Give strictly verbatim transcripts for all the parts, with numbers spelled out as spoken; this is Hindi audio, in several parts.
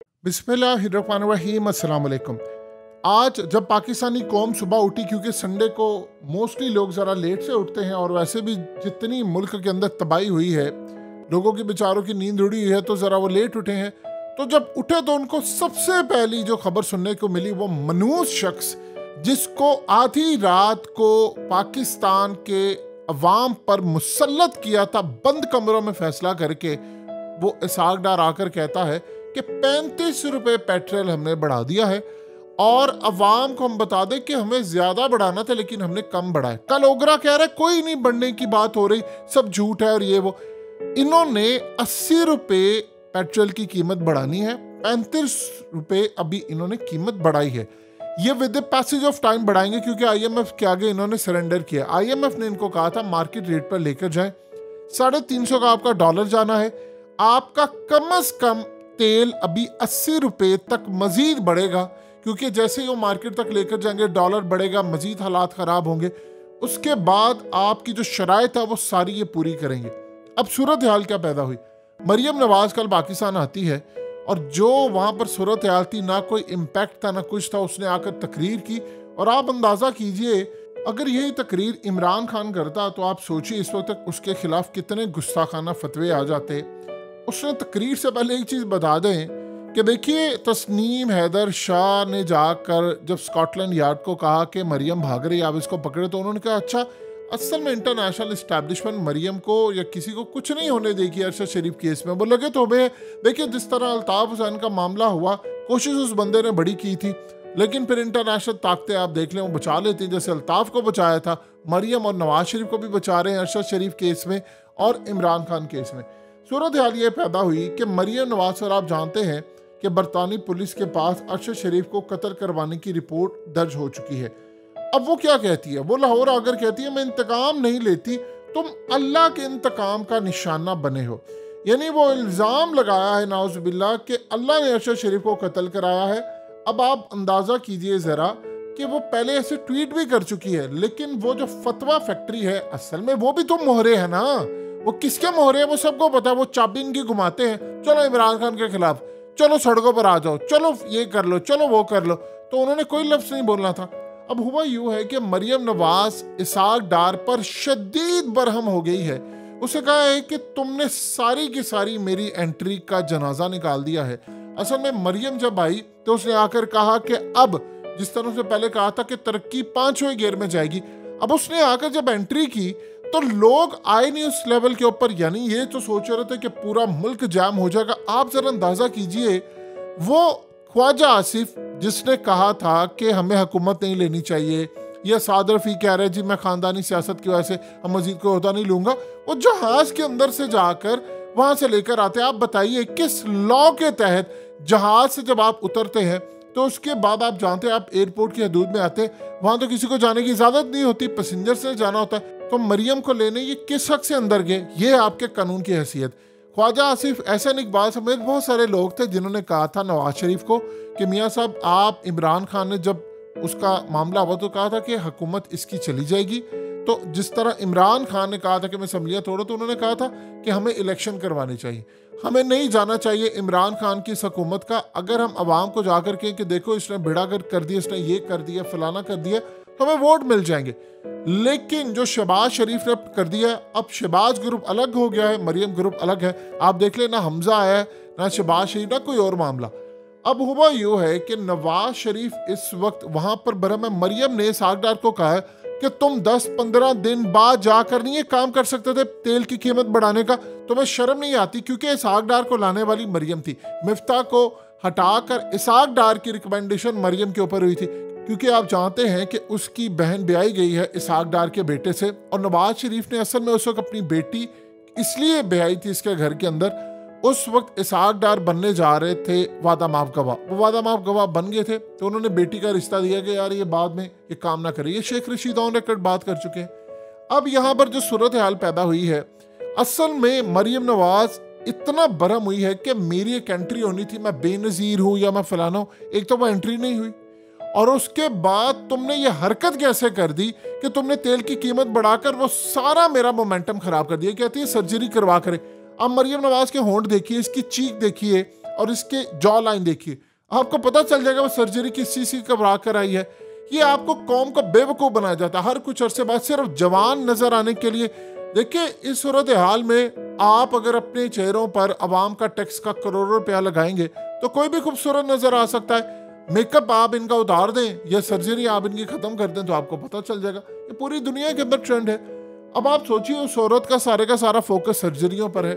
बिस्मिल्लाहिर्रहमानिर्रहीम, अस्सलाम वालेकुम। आज जब पाकिस्तानी कौम सुबह उठी, क्योंकि संडे को मोस्टली लोग ज़रा लेट से उठते हैं और वैसे भी जितनी मुल्क के अंदर तबाही हुई है, लोगों की बेचारों की नींद उड़ी हुई है, तो ज़रा वो लेट उठे हैं। तो जब उठे तो उनको सबसे पहली जो खबर सुनने को मिली वो मनहूस शख्स जिसको आधी रात को पाकिस्तान के अवाम पर मुसल्लत किया था बंद कमरों में फैसला करके, वो इसाक डार आकर कहता है कि पैंतीस रुपए पेट्रोल हमने बढ़ा दिया है और अवाम को हम बता दें कि हमें ज्यादा बढ़ाना था लेकिन हमने कम बढ़ाया। कल ओगरा कह रहा है कोई नहीं बढ़ने की बात हो रही, सब झूठ है और ये वो। इन्होंने अस्सी रुपए पेट्रोल की कीमत बढ़ानी है, पैंतीस रुपए अभी इन्होंने कीमत बढ़ाई है। ये with the passage of time बढ़ाएंगे क्योंकि आईएमएफ के आगे इन्होंने सरेंडर किया। आईएमएफ ने इनको कहा था मार्केट रेट पर लेकर जाएं, साढ़े तीन सौ का आपका डॉलर जाना है, आपका कम अज कम तेल अभी अस्सी रुपए तक मजीद बढ़ेगा, क्योंकि जैसे ही वो मार्केट तक लेकर जाएंगे डॉलर बढ़ेगा, मजीद हालात खराब होंगे। उसके बाद आपकी जो शराइत है वो सारी ये पूरी करेंगे। अब सूरत हाल क्या पैदा हुई, मरियम नवाज कल पाकिस्तान आती है और जो वहां पर सूरत हाल थी, ना कोई इम्पैक्ट था ना कुछ था, उसने आकर तकरीर की। और आप अंदाजा कीजिए अगर यही तकरीर इमरान खान करता तो आप सोचिए इस वक्त तक उसके खिलाफ कितने गुस्साखाना फतवे आ जाते। उसने तकरीर से पहले एक चीज़ बता दें कि देखिए, तस्नीम हैदर शाह ने जाकर जब स्कॉटलैंड यार्ड को कहा कि मरियम भाग रही, आप इसको पकड़े, तो उन्होंने कहा अच्छा, असल में इंटरनेशनल इस्टेब्लिशमेंट मरियम को या किसी को कुछ नहीं होने देगी अरशद शरीफ केस में। वो लगे तो हमें देखिए जिस तरह अल्ताफ हुसैन का मामला हुआ, कोशिश उस बंदे ने बड़ी की थी, लेकिन फिर इंटरनेशनल ताकतें आप देख लें वो बचा लेती, जैसे अल्ताफ को बचाया था, मरियम और नवाज शरीफ को भी बचा रहे हैं अरशद शरीफ केस में और इमरान खान केस में। सूरत हाल ये पैदा हुई कि मरियम नवाज सर, आप जानते हैं कि बरतानी पुलिस के पास अरशद शरीफ को कत्ल करवाने की रिपोर्ट दर्ज हो चुकी है। अब वो क्या कहती है, वो लाहौर आकर कहती है मैं इंतकाम नहीं लेती, तुम अल्लाह के इंतकाम का निशाना बने हो। यानी वो इल्ज़ाम लगाया है नाउज़ुबिल्लाह कि अल्लाह ने अरशद शरीफ को कत्ल कराया है। अब आप अंदाज़ा कीजिए ज़रा कि वो पहले ऐसे ट्वीट भी कर चुकी है, लेकिन वो जो फतवा फैक्ट्री है असल में वो भी तो मोहरे है ना, वो किसके मोहरे हैं वो सबको पता है। वो चाबी इनकी घुमाते हैं, चलो इमरान खान के खिलाफ, चलो सड़कों पर आ जाओ, चलो ये कर लो, चलो वो कर लो, तो उन्होंने कोई लफ्ज़ नहीं बोलना था। अब हुआ यूँ है कि मरियम नवाज इसाक डार पर शदीद बरहम हो गई है। उसे कहा है कि तुमने सारी की सारी मेरी एंट्री का जनाजा निकाल दिया है। असल में मरियम जब आई तो उसने आकर कहा कि अब जिस तरह से पहले कहा था कि तरक्की पांचवें गियर में जाएगी, अब उसने आकर जब एंट्री की तो लोग आए नहीं उस लेवल के ऊपर, यानी ये तो सोच रहे थे कि पूरा मुल्क जाम हो जाएगा। आप जरा अंदाजा कीजिए, वो ख्वाजा आसिफ जिसने कहा था कि हमें हुकूमत नहीं लेनी चाहिए, या साद रफ़ी कह रहे जी मैं खानदानी सियासत की वजह से हम मजीद को होता नहीं लूंगा, वो जहाज के अंदर से जाकर वहां से लेकर आते। आप बताइए किस लॉ के तहत जहाज से जब आप उतरते हैं तो उसके बाद आप जानते हैं आप एयरपोर्ट की हदूद में आते हैं, वहां तो किसी को जाने की इजाजत नहीं होती, पैसेंजर से जाना होता है। तो मरियम को लेने ये किस हक से अंदर गए, ये आपके कानून की हैसियत। ख्वाजा आसिफ, एहसन इकबाल समेत बहुत सारे लोग थे जिन्होंने कहा था नवाज शरीफ को कि मियाँ साहब आप, इमरान खान ने जब उसका मामला हुआ तो कहा था कि हुकूमत इसकी चली जाएगी, तो जिस तरह इमरान खान ने कहा था कि मैं असम्बलियाँ तोड़ो, तो उन्होंने कहा था कि हमें इलेक्शन करवानी चाहिए, हमें नहीं जाना चाहिए इमरान खान की इस हुकूमत का। अगर हम आवाम को जाकर कहें कि देखो इसने बेड़ागर कर दिया, इसने ये कर दिया, फलाना कर दिया, तो हमें वोट मिल जाएंगे। लेकिन जो शहबाज शरीफ ने कर दिया, अब शहबाज ग्रुप अलग हो गया है, मरियम ग्रुप अलग है। आप देख ले, ना हमजा है ना शहबाज शरीफ, ना कोई और मामला। अब हुआ यूँ है कि नवाज शरीफ इस वक्त वहां पर बरहम है। मरियम ने इसाक डार को कहा है कि तुम दस पंद्रह दिन बाद जाकर नहीं ये काम कर सकते थे तेल की कीमत बढ़ाने का, तुम्हें शर्म नहीं आती? क्योंकि इसाक डार को लाने वाली मरियम थी, मिफ्ता को हटाकर इसाक डार की रिकमेंडेशन मरियम के ऊपर हुई थी, क्योंकि आप जानते हैं कि उसकी बहन ब्याही गई है इसाक डार के बेटे से, और नवाज शरीफ ने असल में उस वक्त अपनी बेटी इसलिए ब्याही थी इसके घर के अंदर। उस वक्त इसाक डार बनने जा रहे थे वादा माफ गवाह, वो वादा माफ गवाह बन गए थे, तो उन्होंने बेटी का रिश्ता दिया कि यार ये बाद में ये काम ना करे। ये शेख रशीद ऑन रिकॉर्ड बात कर चुके हैं। अब यहाँ पर जो सूरत हाल पैदा हुई है, असल में मरियम नवाज इतना बरहम हुई है कि मेरी एक एंट्री होनी थी, मैं बेनजीर हूँ या मैं फलाना हूँ, एक तो वो एंट्री नहीं हुई, और उसके बाद तुमने ये हरकत कैसे कर दी कि तुमने तेल की कीमत बढ़ाकर वो सारा मेरा मोमेंटम खराब कर दिया। कहती है सर्जरी करवा करे। अब मरियम नवाज के होंठ देखिए, इसकी चीख देखिए, और इसके जॉ लाइन देखिए, आपको पता चल जाएगा वो सर्जरी किस चीज की घबरा कर आई है। ये आपको कौम को बेवकूफ बनाया जाता है हर कुछ अरसे बाद सिर्फ जवान नजर आने के लिए। देखिए इस सूरत हाल में आप अगर अपने चेहरों पर अवाम का टैक्स का करोड़ों रुपया लगाएंगे तो कोई भी खूबसूरत नजर आ सकता है। मेकअप आप इनका उतार दें या सर्जरी आप इनकी खत्म कर दें तो आपको पता चल जाएगा। ये पूरी दुनिया के अंदर ट्रेंड है। अब आप सोचिए उस औरत का सारे का सारा फोकस सर्जरियों पर है।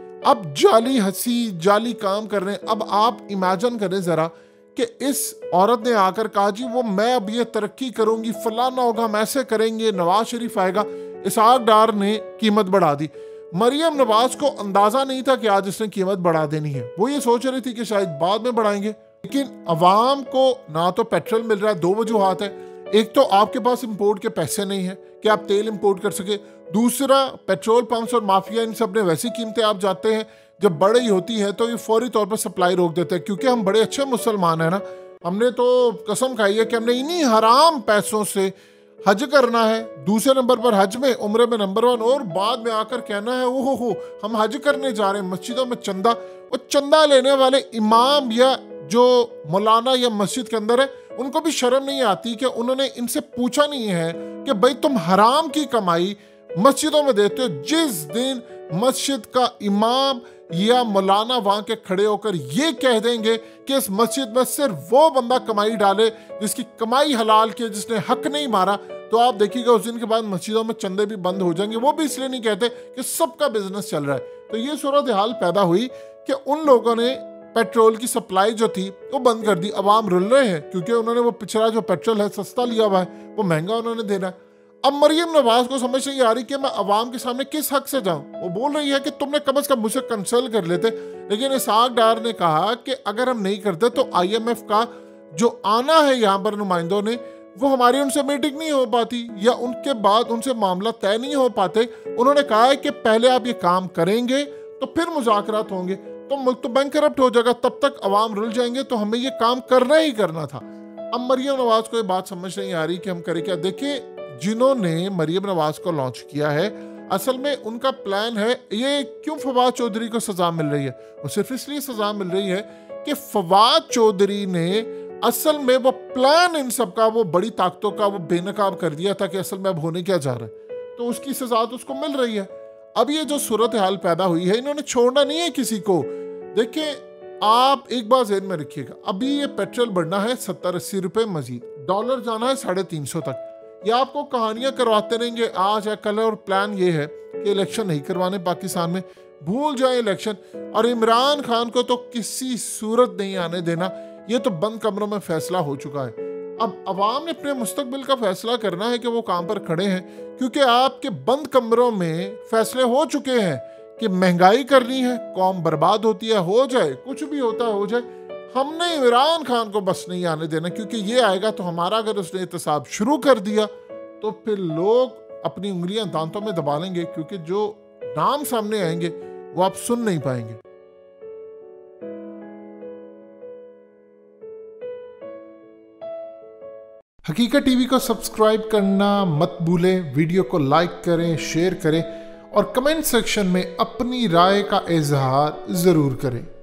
अब जाली हंसी जाली काम कर रहे हैं। अब आप इमेजिन करें जरा कि इस औरत ने आकर कहा जी वो मैं अब ये तरक्की करूंगी, फलाना होगा, हम ऐसे करेंगे, नवाज शरीफ आएगा। इसहाक डार ने कीमत बढ़ा दी। मरियम नवाज को अंदाजा नहीं था कि आज इसने कीमत बढ़ा देनी है। वो ये सोच रही थी कि शायद बाद में बढ़ाएंगे, लेकिन अवाम को ना तो पेट्रोल मिल रहा है। दो वजूहात है, एक तो आपके पास इंपोर्ट के पैसे नहीं है कि आप तेल इंपोर्ट कर सके, दूसरा पेट्रोल पंप्स और माफिया इन सब ने वैसी कीमतें आप जाते हैं जब बड़ी होती है तो ये फौरी तौर पर सप्लाई रोक देते हैं। क्योंकि हम बड़े अच्छे मुसलमान हैं ना, हमने तो कसम खाई है कि हमने इन्हीं हराम पैसों से हज करना है, दूसरे नंबर पर हज में, उम्रे में नंबर वन, और बाद में आकर कहना है ओहो हो हम हज करने जा रहे हैं। मस्जिदों में चंदा, वो चंदा लेने वाले इमाम या जो मौलाना या मस्जिद के अंदर है उनको भी शर्म नहीं आती कि उन्होंने इनसे पूछा नहीं है कि भाई तुम हराम की कमाई मस्जिदों में देते हो। जिस दिन मस्जिद का इमाम या मौलाना वहां के खड़े होकर ये कह देंगे कि इस मस्जिद में सिर्फ वो बंदा कमाई डाले जिसकी कमाई हलाल की, जिसने हक नहीं मारा, तो आप देखिएगा उस दिन के बाद मस्जिदों में चंदे भी बंद हो जाएंगे। वो भी इसलिए नहीं कहते कि सबका बिजनेस चल रहा है। तो ये सूरत हाल पैदा हुई कि उन लोगों ने पेट्रोल की सप्लाई जो थी वो बंद कर दी। अवाम रुल रहे हैं क्योंकि उन्होंने वो पिछड़ा जो पेट्रोल है सस्ता लिया हुआ है, वो महंगा उन्होंने देना है। अब मरियम नवाज को समझ नहीं आ रही कि मैं अवाम के सामने किस हक से जाऊं। वो बोल रही है कि तुमने कम अज कम मुझसे कंसल्ट कर लेते, लेकिन इसहाक डार ने कहा कि अगर हम नहीं करते तो आईएमएफ का जो आना है यहाँ पर नुमाइंदों ने, वो हमारी उनसे मीटिंग नहीं हो पाती या उनके बाद उनसे मामला तय नहीं हो पाते। उन्होंने कहा है कि पहले आप ये काम करेंगे तो फिर मुज़ाकरात होंगे, तो मुल्क तो बैंक करप्ट हो जाएगा, तब तक अवाम रुल जाएंगे, तो हमें ये काम करना ही करना था। अब मरियम नवाज को ये बात समझ नहीं आ रही कि हम करें क्या। देखिए जिन्होंने मरियम नवाज को लॉन्च किया है असल में उनका प्लान है। ये क्यों फवाद चौधरी को सजा मिल रही है, वो सिर्फ इसलिए सजा मिल रही है कि फवाद चौधरी ने असल में वो प्लान इन सब का, वो बड़ी ताकतों का वो बेनकाब कर दिया था कि असल में अब होने क्या जा रहा है, तो उसकी सजा तो उसको मिल रही है। अब ये जो सूरत हाल पैदा हुई है इन्होंने छोड़ना नहीं है किसी को। देखिए आप एक बार ज़हन में रखिएगा, अभी ये पेट्रोल बढ़ना है सत्तर अस्सी रुपए मजीद, डॉलर जाना है साढ़े तीन सौ तक। ये आपको कहानियां करवाते रहेंगे आज है कल, और प्लान ये है कि इलेक्शन नहीं करवाने पाकिस्तान में, भूल जाए इलेक्शन, और इमरान खान को तो किसी सूरत नहीं आने देना। ये तो बंद कमरों में फैसला हो चुका है। अब अवाम ने अपने मुस्तकबिल का फैसला करना है कि वो काम पर खड़े हैं, क्योंकि आपके बंद कमरों में फैसले हो चुके हैं कि महंगाई करनी है, कौम बर्बाद होती है, हो जाए कुछ भी होता है हो जाए, हमने इमरान खान को बस नहीं आने देना। क्योंकि ये आएगा तो हमारा, अगर उसने एहतसाब शुरू कर दिया तो फिर लोग अपनी उंगलियां दांतों में दबा लेंगे, क्योंकि जो नाम सामने आएंगे वो आप सुन नहीं पाएंगे। हकीकत टीवी को सब्सक्राइब करना मत भूलें, वीडियो को लाइक करें, शेयर करें और कमेंट सेक्शन में अपनी राय का इजहार जरूर करें।